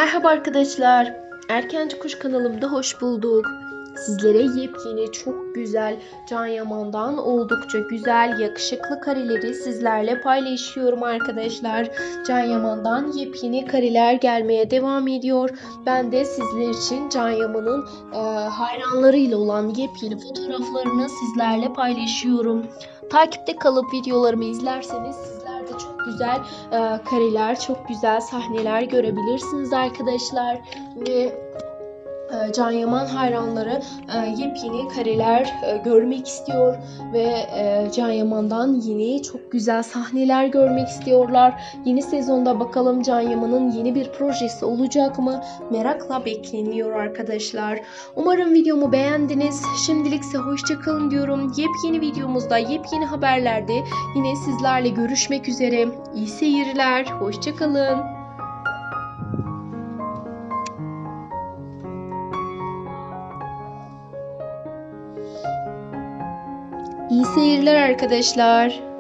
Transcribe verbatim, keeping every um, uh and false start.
Merhaba arkadaşlar. Erkenci Kuş kanalımda hoş bulduk. Sizlere yepyeni, çok güzel, Can Yaman'dan oldukça güzel, yakışıklı kareleri sizlerle paylaşıyorum arkadaşlar. Can Yaman'dan yepyeni kareler gelmeye devam ediyor. Ben de sizler için Can Yaman'ın e, hayranlarıyla olan yepyeni fotoğraflarını sizlerle paylaşıyorum. Takipte kalıp videolarımı izlerseniz sizler de çok güzel e, kareler, çok güzel sahneler görebilirsiniz arkadaşlar. Ve e, Can Yaman hayranları e, yepyeni kareler e, görmek istiyor ve e, Can Yaman'dan yeni çok güzel sahneler görmek istiyorlar. Yeni sezonda bakalım Can Yaman'ın yeni bir projesi olacak mı? Merakla bekleniyor arkadaşlar. Umarım videomu beğendiniz. Şimdilik ise hoşça kalın diyorum. Yepyeni videomuzda, yepyeni haberlerde yine sizlerle görüşmek üzere. İyi seyirler. Hoşça kalın. İyi seyirler arkadaşlar.